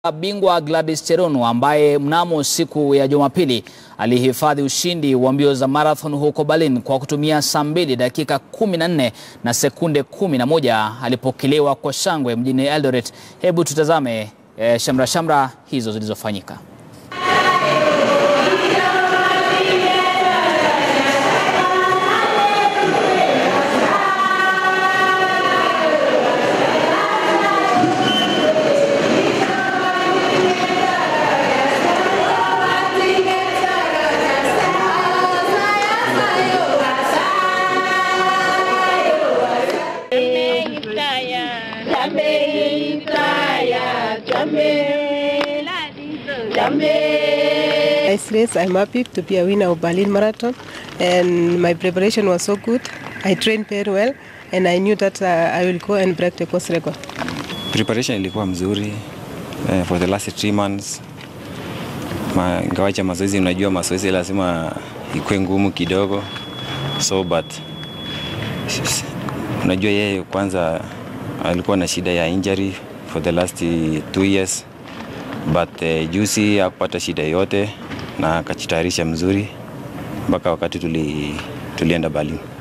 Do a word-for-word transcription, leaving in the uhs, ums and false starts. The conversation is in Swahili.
Bingwa Gladys Cherono ambaye mnamo siku ya Jumapili alihifadhi ushindi wa mbio za marathon huko Berlin kwa kutumia saa mbili dakika kumi na nne na sekunde kumi na moja alipokelewa kwa shangwe mjini Eldoret. Hebu tutazame eh, shamra shamra hizo zilizofanyika. Nice race. I'm happy to be a winner of Berlin Marathon, and my preparation was so good. I trained very well, and I knew that uh, I will go and break the course record. Preparation ilikuwa mzuri uh, for the last three months. Ma ngawacha mazoezi, unajua mazoezi lazima ikuwe ngumu kidogo, so but unajua yeye kwanza alikuwa na shida ya injury for the last two years, but uh, juzi hakupata shida yote na akajitayarisha mzuri mpaka wakati tuli tulienda Berlin.